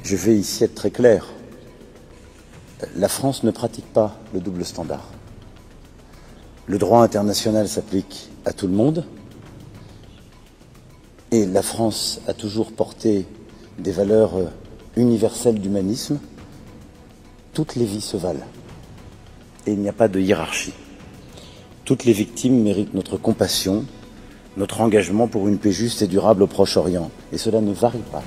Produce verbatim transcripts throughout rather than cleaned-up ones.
Je vais ici être très clair. La France ne pratique pas le double standard. Le droit international s'applique à tout le monde et la France a toujours porté des valeurs universelles d'humanisme. Toutes les vies se valent et il n'y a pas de hiérarchie. Toutes les victimes méritent notre compassion, notre engagement pour une paix juste et durable au Proche-Orient. Et cela ne varie pas.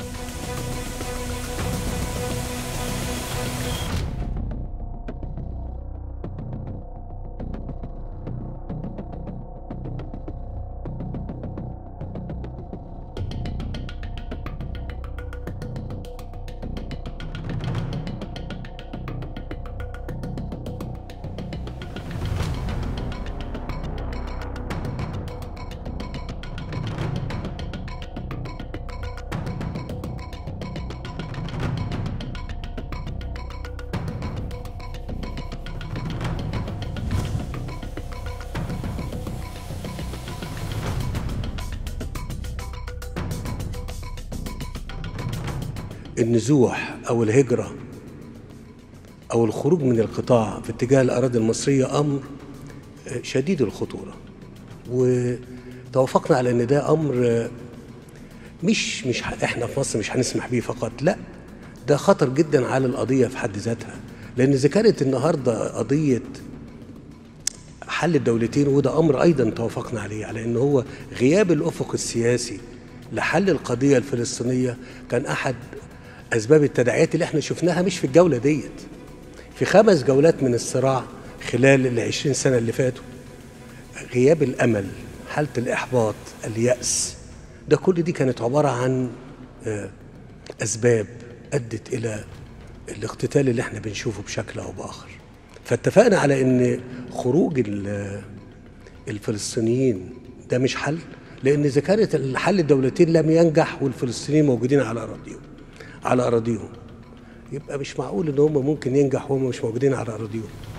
النزوح أو الهجرة أو الخروج من القطاع في اتجاه الأراضي المصرية أمر شديد الخطورة، وتوافقنا على أن ده أمر مش مش إحنا في مصر مش هنسمح بيه فقط، لا ده خطر جدا على القضية في حد ذاتها، لأن إذا كانت النهاردة قضية حل الدولتين وده أمر أيضا توافقنا عليه، على أن هو غياب الأفق السياسي لحل القضية الفلسطينية كان أحد أسباب التداعيات اللي احنا شفناها مش في الجولة ديت، في خمس جولات من الصراع خلال العشرين سنة اللي فاتوا. غياب الأمل، حالة الإحباط، اليأس، ده كل دي كانت عبارة عن أسباب أدت إلى الاقتتال اللي احنا بنشوفه بشكل أو بآخر. فاتفقنا على أن خروج الفلسطينيين ده مش حل، لأن إذا كانت الحل الدولتين لم ينجح والفلسطينيين موجودين على أراضيهم على أراضيهم يبقى مش معقول إن هم ممكن ينجحوا وهم مش موجودين على أراضيهم.